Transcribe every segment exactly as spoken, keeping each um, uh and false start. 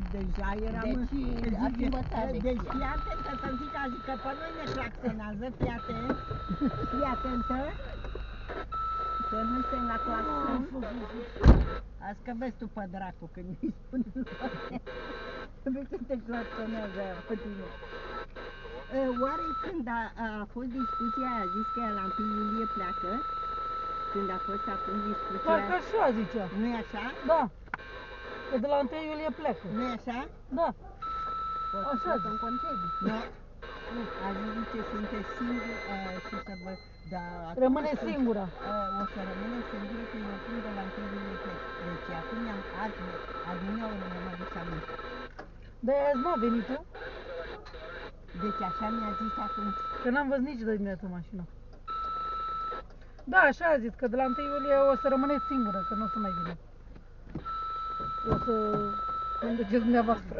deja eram... Deci ați învățat lecția. Deci fii atentă să-mi zic azi că pe noi ne claxonează, fii atent, fii atentă, că nu suntem la claxon. Azi că vezi tu pe dracu când îi spune vezi că te claxonează aia pe tine. Oare când a, a fost discuția aia, a zis că ea la întâi iulie pleacă? Când a fost acum discuția... Parcă așa zicea. Nu-i așa? Da. Că de la întâi iulie pleacă. Nu-i așa? Da. Pot Așa să în concediu. Nu. A zis zice, sunteți singuri uh, și să vă... Da, Rămâne singură. Uh, o să rămâne singură că eu până de la întâi iulie plec. Deci acum am azi, adineauri mi-am adus aminte. De azi nu a venit tu? Deci așa mi-a zis atunci. Că n-am văzut nici de dimineață mașina. Da, așa a zis, că de la întâi iulie o să rămâneți singură, că nu o să mai vină. O să îmi duceți dumneavoastră.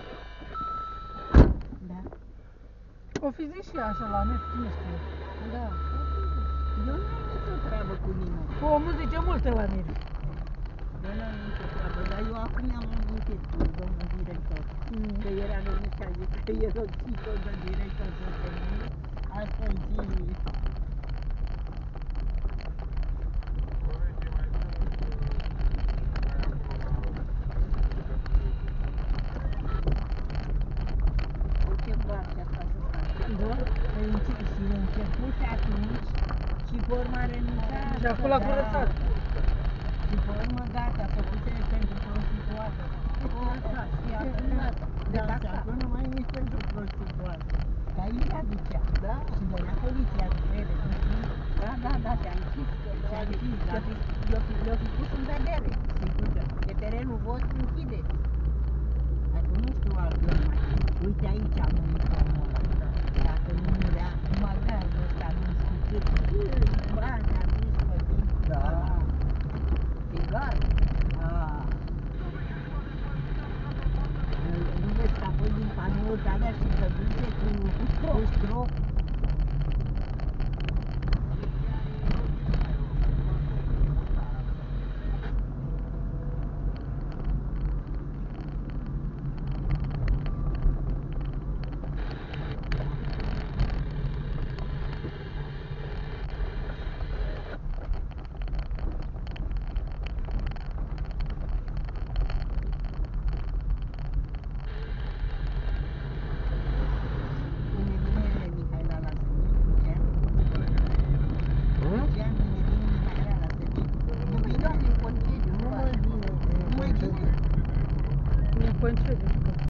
Da. O fi zis și ea așa la net, cine știe. Da. Eu n-am nicio treabă cu nimeni. Omul zice multe la mine. Eu n-am nicio treabă, dar eu acum mi-am amintit cu domnul director. Mm. Că era venit și a zis că e roțit-o de director să se mâine. Asta în zi. Ce bate asta să facă? Da? Și începuse atunci și pe urmă a renunțat. Și acum l-a curățat. Și pe urmă gata, făcuse pentru prostituată. Așa, și acum gata. Da, și acum nu mai nici pentru prostituată. Că aici aducea. Da? Și venea poliția după ele, nu știi? Da, da, da, te-am zis că Te-am zis, da. le-o fi pus în vedere. Sigur că. Pe terenul vostru închideți. Acum nu știu altfel mai. Uite aici am venit omul ăla. Dacă nu murea, magazul ăsta nu știu cât bani a dus pe timp. Da. Egal. Ah. Nu vezi că a fost din panoul de alea și dăduțe cu strop.